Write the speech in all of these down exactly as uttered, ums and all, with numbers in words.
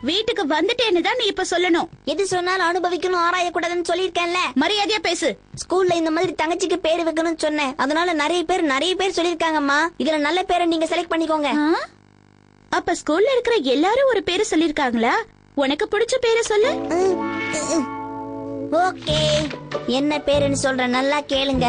வீட்டுக்கு வந்துட்டேன்னு தான் நீ இப்ப சொல்லணும். எது சொன்னாலும் அனுபவிக்கணும் ஆராய கூடாதுன்னு சொல்லிருக்கேன்ல. மரியாதையா பேசு. ஸ்கூல்ல இந்த மாதிரி தங்கச்சிக்கு பேரு வைக்கணும்னு சொன்னேன். அதனால நிறைய பேர் நிறைய பேர் சொல்லிருக்காங்கம்மா. இதுல நல்ல பேரை நீங்க செலக்ட் பண்ணிக்கோங்க. அப்ப ஸ்கூல்ல இருக்கிற எல்லாரும் ஒரு பேரு சொல்லிருக்காங்களா? உனக்கு பிடிச்ச பேரை சொல்லு. ஓகே, என்ன பேருன்னு சொல்ற, நல்லா கேளுங்க.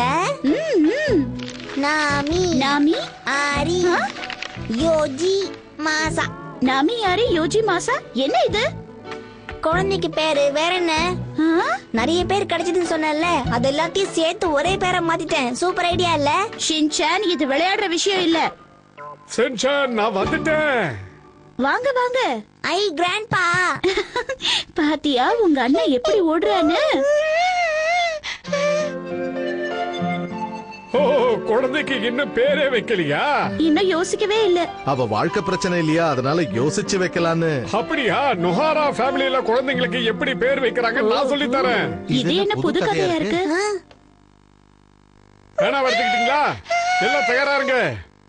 நாமி நாமி ஆரி யோஜி மாசா. நாமி ஆரி யோஜி மாசா. என்ன இது? குழந்தைக்கு பேரு. வேற என்ன? நிறைய பேர் கிடைச்சதுன்னு சொன்னல, அது எல்லாத்தையும் சேர்த்து ஒரே பேரை மாத்திட்டேன். சூப்பர் ஐடியா இல்ல? ஷின்சான், இது விளையாடுற விஷயம் இல்ல. ஷின்சான், நான் வந்துட்டேன். வாங்க வாங்க. ஐ கிராண்ட்பா. பாத்தியா உங்க அண்ணன் எப்படி ஓடுறான்னு? ஓ, குழந்தைக்கு இன்னும் பேரே வைக்கலையா? இன்னும் யோசிக்கவே இல்ல. அவ வாழ்க்கை பிரச்சனை இல்லையா, அதனால யோசிச்சு வைக்கலான்னு. அப்படியா? நொஹாரா ஃபேமிலில குழந்தைங்களுக்கு எப்படி பேர் வைக்கிறாங்க நான் சொல்லி தரேன். இது என்ன புது கதையா இருக்கு? வேணா எடுத்துக்கிட்டீங்களா? எல்லாம் தயாரா இருங்க.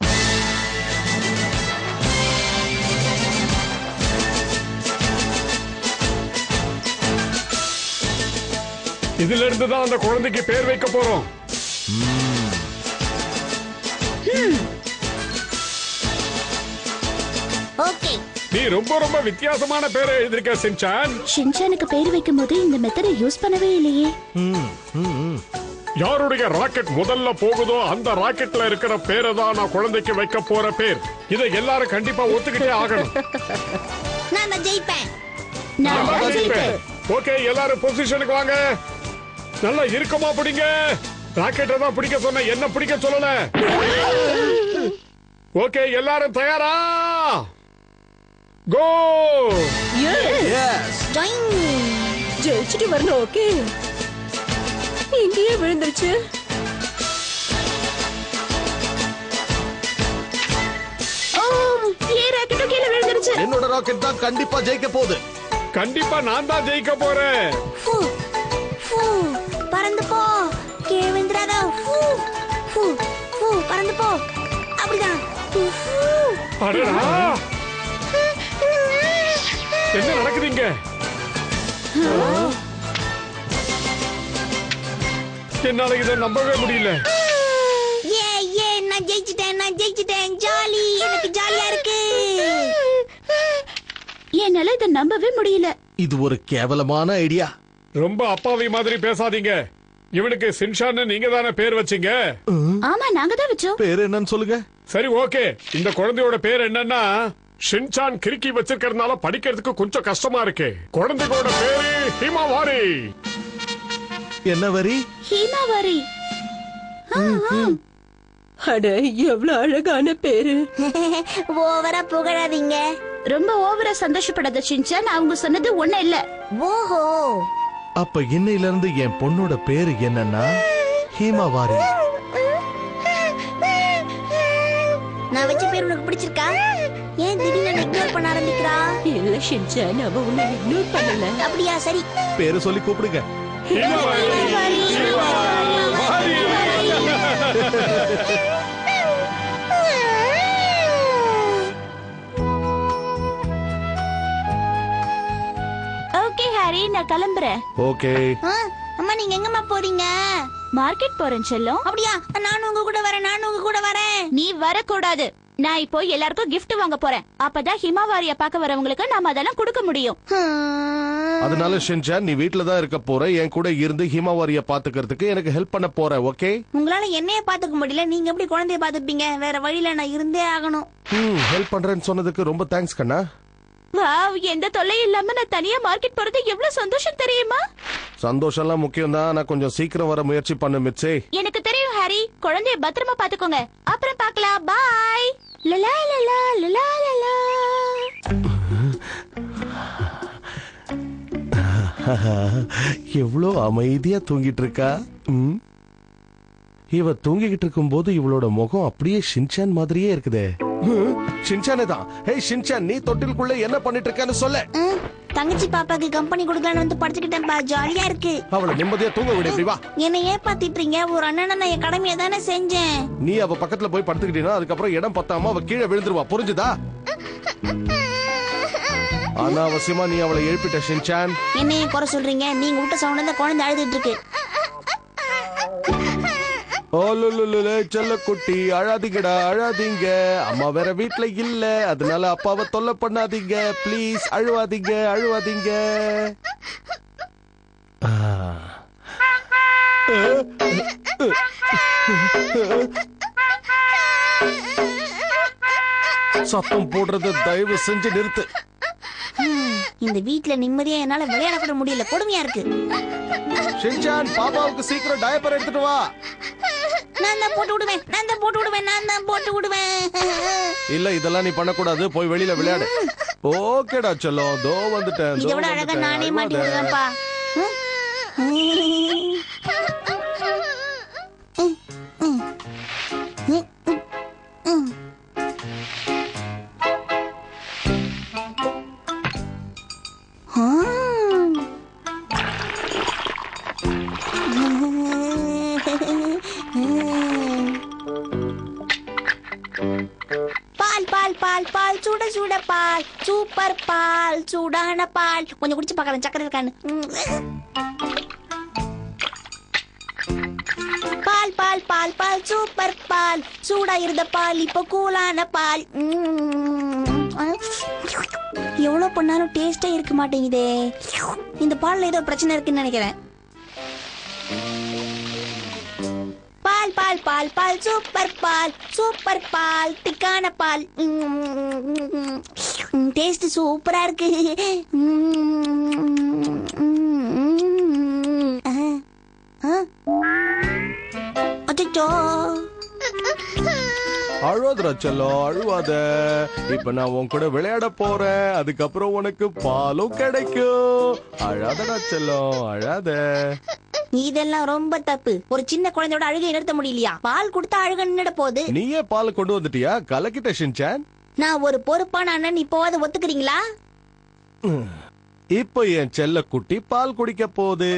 இதுல இருந்து தான் அந்த குழந்தைக்கு பேர் வைக்க போறோம். ஓகே, நீ ரொம்ப ரொம்ப வித்தியாசமான பேரை எழுதிருக்க ஷின்சான். ஷின்சானுக்கு பேர் வைக்கும் போது இந்த மெத்தடை யூஸ் பண்ணவே இல்லையே. யாருடைய ராக்கெட் முதல்ல போகுதோ அந்த ராக்கெட்ல இருக்கிற பேரை தான் நான் குழந்தைக்கு வைக்க போற பேர். இதை எல்லாரும் கண்டிப்பா ஒத்துக்கிட்டே ஆகணும். நான் தான் ஜெயிப்பேன். நான் தான் ஜெயிப்பேன். ஓகே, எல்லாரும் பொசிஷனுக்கு வாங்க. நல்லா இருக்கமா பிடிங்க. ராக்கெட்டை தான் பிடிக்க சொன்ன, என்ன பிடிக்க சொல்லல. ஓகே, எல்லாரும் தயாரா? கோ. எஸ். ஜெயிச்சுட்டு வரணும். ஓகே, இங்கேயே விழுந்துருச்சு. என்னோட ராக்கெட் தான் கண்டிப்பா ஜெயிக்க போகுது. கண்டிப்பா நான் தான் ஜெயிக்க போறேன். பறந்து போ கேவிந்திராத. பறந்து போ. அப்படிதான். என்ன நடக்குதுங்க? என்னால இதை நம்பவே முடியல. ஏ ஏ நான் ஜெயிச்சிட்டேன், நான் ஜெயிச்சிட்டேன். ஜாலி, எனக்கு ஜாலியா இருக்கு. என்னால இதை நம்பவே முடியல. இது ஒரு கேவலமான ஐடியா. ரொம்ப அப்பாவி மாதிரி பேசாதீங்க. இவனுக்கு ஷின்சான் நீங்க தானே பேர் வச்சீங்க? ஆமா, நாங்க தான் வச்சோம். பேர் என்னன்னு சொல்லுங்க. சரி, ஓகே. இந்த குழந்தையோட பேர் என்னன்னா ஷின்சான். கிறுக்கி வச்சிருக்கிறதுனால படிக்கிறதுக்கு கொஞ்சம் கஷ்டமா இருக்கு. குழந்தையோட பேரு ஹிமாவாரி. என்ன வரி? ஹிமாவாரி. அட, எவ்வளவு அழகான பேரு. ஓவரா புகழாதீங்க. ரொம்ப ஓவரா சந்தோஷப்படாத ஷின்சான். அவங்க சொன்னது ஒண்ணு இல்ல. ஓஹோ, அப்ப இன்னையில இருந்து என் பொண்ணோட பேரு என்னன்னா ஹிமாவாரி. நான் வச்ச பேர் உனக்கு பிடிச்சிருக்கா? ஏன் திடீர்னு இக்னோர் பண்ண ஆரம்பிக்கிறா? இல்ல ஷின்சான், அவ உன்னை இக்னோர் பண்ணல. அப்படியா? சரி, பேரு சொல்லி கூப்பிடுங்க. ஓகே ஹாரி, நான் கிளம்புறேன். ஓகே. அம்மா நீங்க எங்கம்மா போறீங்க? மார்க்கெட் போறேன் செல்லம். அப்படியா? நானும் உங்க கூட வரேன். நானும் உங்க கூட வரேன். நீ வரக்கூடாது. நான் இப்போ எல்லாருக்கும் gift வாங்க போறேன். அப்பதான் ஹிமாவாரிய பார்க்க வரவங்களுக்கு நாம அதெல்லாம் கொடுக்க முடியும். அதனால ஷின்சான், நீ வீட்ல தான் இருக்க போற. என் கூட இருந்து ஹிமாவாரிய பாத்துக்கிறதுக்கு எனக்கு ஹெல்ப் பண்ண போற. ஓகே? உங்களால என்னைய பாத்துக்க முடியல, நீங்க எப்படி குழந்தைய பாத்துப்பீங்க? வேற வழியில நான் இருந்தே ஆகணும். ம், ஹெல்ப் பண்றேன்னு சொன்னதுக்கு ரொம்ப தேங்க்ஸ் கண்ணா. வாவ், எந்த தொல்லையும் இல்லாம நான் தனியா மார்க்கெட் போறது எவ்வளவு சந்தோஷம் தெரியுமா? சந்தோஷம் எல்லாம் முக்கியம் தான். நான் கொஞ்சம் சீக்கிரம் வர முயற்சி பண்ணு மிச்சே. எனக்கு தெரியும் ஹாரி. குழந்தைய பத்திரமா பாத்துக்கோங்க. அப்புறம் பார்க்கலாம். பாய். லலா லலா லலா லலா. எவ்வளோ அமைதியா தூங்கிட்டு இருக்கா. இவ தூங்கிக்கிட்டு இருக்கும் போது இவளோட முகம் அப்படியே ஷின்சான் மாதிரியே இருக்குதே. ஷின்சானே தான். ஹே ஷின்சான், நீ தொட்டிலுக்குள்ள என்ன பண்ணிட்டு இருக்கன்னு சொல்ல. தங்கச்சி பாப்பாக்கு கம்பெனி கொடுக்கலான்னு வந்து படுத்துக்கிட்டேன்பா. ஜாலியா இருக்கு. அவளை நிம்மதியா தூங்க விடு. இப்படி வா. என்ன ஏப்பாத்திட்டீங்க? ஒரு அண்ணன் நான் என் கடமையை தானே செஞ்சேன். நீ அவ பக்கத்துல போய் படுத்துக்கிட்டீங்கன்னா அதுக்கப்புறம் இடம் பத்தாம அவ கீழே விழுந்துருவா. புரிஞ்சுதா? அனாவசியமா நீ அவளை எழுப்பிட்ட ஷின்சான். என்னைய குறை சொல்றீங்க? நீங்க விட்ட சவுண்ட் தான் குழந்தை அழுதுட்டு இருக்கு. ஓலுலுலுலே செல்லக்குட்டி அழாதீங்கடா அழாதீங்க. அம்மா வேற வீட்ல இல்ல, அதனால அப்பாவை தொல்லை பண்ணாதீங்க. ப்ளீஸ் அழுவாதீங்க அழுவாதீங்க. சத்தம் போடுறது தயவு செஞ்சு நிறுத்து. இந்த வீட்ல நிம்மதியா என்னால விளையாட கூட முடியல, கொடுமையா இருக்கு. ஷின்சான், பாப்பாவுக்கு சீக்கிரம் டயப்பர் எடுத்துட்டு வா. நான் தான் போட்டு விடுவேன், நான் தான் போட்டு விடுவேன், நான் தான் போட்டு விடுவேன். இல்ல இதெல்லாம் நீ பண்ணக்கூடாது, போய் வெளியில விளையாடு. ஓகேடா செல்லம், தோ வந்துட்டேன். இதை விட அழகா நானே மாட்டி விடுவேன்ப்பா. பால் பால் பால் பால் சுட சுட பால், சூப்பர் பால், சூடான பால். கொஞ்சம் குடிச்சு பார்க்கலாம் சக்கரை இருக்கான்னு. பால் பால் பால் பால் சூப்பர் பால், சூடா இருந்த பால் இப்ப கூலான பால். எவ்வளவு பண்ணாலும் டேஸ்டே இருக்க மாட்டேங்குதே. இந்த பால்ல ஏதோ பிரச்சனை இருக்குன்னு நினைக்கிறேன். பால் பால் பால் பால் சூப்பர் பால், சூப்பர் பால், திக்கான பால். டேஸ்ட் சூப்பரா இருக்கு. அச்சோ, அழுவாதடா செல்லம் அழுவாத. இப்ப நான் உன் கூட விளையாட போறேன், அதுக்கப்புறம் உனக்கு பாலும் கிடைக்கும். அழாதடா செல்லம் அழாத. இதெல்லாம் ரொம்ப தப்பு. ஒரு சின்ன குழந்தையோட அழுகை நிறுத்த முடியலையா? பால் கொடுத்தா அழுக நின்னுட போகுது. நீயே பால் கொண்டு வந்துட்டியா? கலக்கிட்ட ஷின்சான். நான் ஒரு பொறுப்பான அண்ணன், இப்போவாது ஒத்துக்கிறீங்களா? இப்ப என் செல்ல குட்டி பால் குடிக்க போகுது.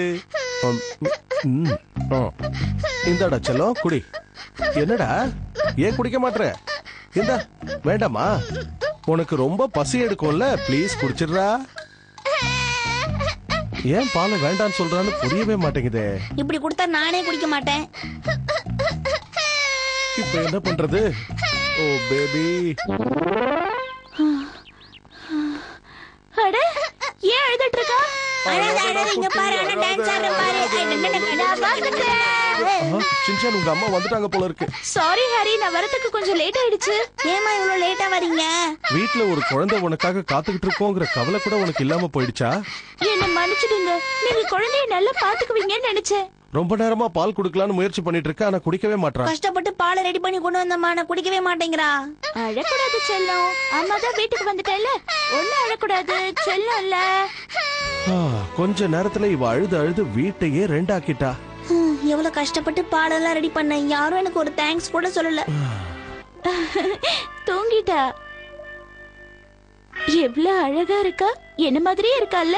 இந்தாடா செல்லம் குடி. என்னடா ஏன் குடிக்க மாட்டற? இந்த வேண்டாமா? உனக்கு ரொம்ப பசி எடுக்கும்ல, ப்ளீஸ் குடிச்சிடுறா. ஏன் பாலை வேண்டான்னு சொல்றான்னு புரியவே மாட்டேங்குதே. இப்படி கொடுத்தா நானே குடிக்க மாட்டேன். இப்ப என்ன பண்றது? Oh baby. அட ஏன் அழுதுட்டு இருக்கா? அழாத அழாத, இங்க பாரு, அண்ணன் டான்ஸ் ஆடுற பாரு. ஷின்சான், உங்க அம்மா வந்துட்டாங்க போல இருக்கு. சாரி ஹரி, நான் வரதுக்கு கொஞ்சம் லேட் ஆயிடுச்சு. ஏமா இவ்வளவு லேட்டா வரீங்க? வீட்ல ஒரு குழந்தை உனக்காக காத்துக்கிட்டு இருக்கோங்கிற கவலை கூட உனக்கு இல்லாம போயிடுச்சா? என்ன மன்னிச்சிடுங்க, நீங்க குழந்தைய நல்லா பாத்துக்குவீங்கன்னு நினைச்சேன். ரொம்ப நேரமா பால் குடுக்கலான்னு முயற்சி பண்ணிட்டு இருக்க, ஆனா குடிக்கவே மாட்டான். கஷ்டப்பட்டு பாலை ரெடி பண்ணி கொண்டு வந்தம்மா, நான் குடிக்கவே மாட்டேங்கிறா. அழக்கூடாது செல்லம், அம்மா தான் வீட்டுக்கு வந்துட்டேன்ல, ஒன்னும் அழக்கூடாது செல்லம் இல்ல. கொஞ்ச நேரத்துல இவ அழுது அழுது வீட்டையே ரெண்டாக்கிட்டா. எவ்வளவு கஷ்டப்பட்டு பாலெல்லாம் ரெடி பண்ண, யாரும் எனக்கு ஒரு தேங்க்ஸ் கூட சொல்லல. தூங்கிட்டா. எவ்வளவு அழகா இருக்கா, என்ன மாதிரியே இருக்கால.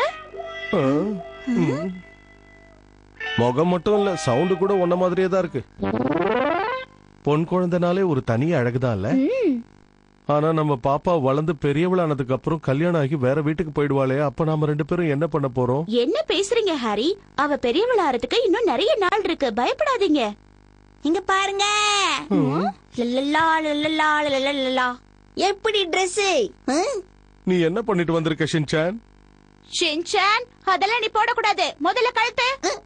முகம் மட்டும் இல்ல, சவுண்ட் கூட ஒன்ன மாதிரியே தான் இருக்கு. பொன் குழந்தைனாலே ஒரு தனி அழகுதான் இல்ல. ஆனா நம்ம பாப்பா வளர்ந்து பெரியவளானதுக்கு அப்புறம் கல்யாணம் ஆகி வேற வீட்டுக்கு போயிடுவாளே, அப்ப நாம ரெண்டு பேரும் என்ன பண்ண போறோம்? என்ன பேசுறீங்க ஹாரி? அவ பெரியவளாறதுக்கு இன்னும் நிறைய நாள் இருக்கு, பயப்படாதீங்க. இங்க பாருங்க. லல்லலா, லல்லலா, லல்லலா. எப்படி Dress? நீ என்ன பண்ணிட்டு வந்திருக்க ஷின்சான்? ஷின்சான், அதெல்லாம் நீ போடக்கூடாது, முதல்ல கழுத்து.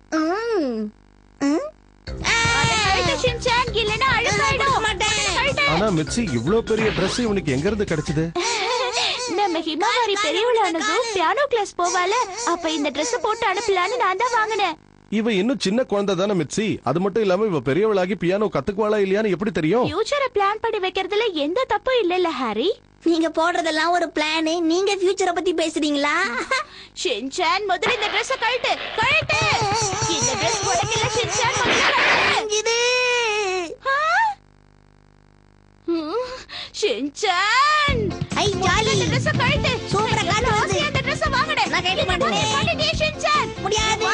ஷின்சான், இல்லனா அழுகாயிடும். ஆனா மிட்சி, இவ்ளோ பெரிய Dress இவனுக்கு எங்க இருந்து கிடைச்சது? நம்ம ஹிமாவாரி பெரியவளானதும் பியானோ கிளாஸ் போவால, அப்ப இந்த Dress போட்டு அனுப்பலான்னு நான் தான் வாங்கினேன். இவ இன்னும் சின்ன குழந்தை தானே மிட்சி. அது மட்டும் இல்லாம இவ பெரியவளாகி பியானோ கத்துக்குவாளா இல்லையான்னு எப்படி தெரியும்? ஃபியூச்சரை பிளான் பண்ணி வைக்கிறதுல எந்த தப்பும் இல்லல்ல ஹாரி. நீங்க போடுறதெல்லாம் ஒரு பிளான், நீங்க ஃபியூச்சரை பத்தி பேசுறீங்களா? ஷின்சான், முதல்ல இந்த Dress கழட்டு, கழட்டு. இந்த Dress உடைக்கல ஷின்சான், முதல்ல கழட்டு. இது ஷின்சான், ஐ ஜாலி. இந்த Dress கழட்டு. சூப்பரா காட்டுது. இந்த Dress வாங்குடே. நான் கழட்ட மாட்டேன். ஷின்சான் முடியாது.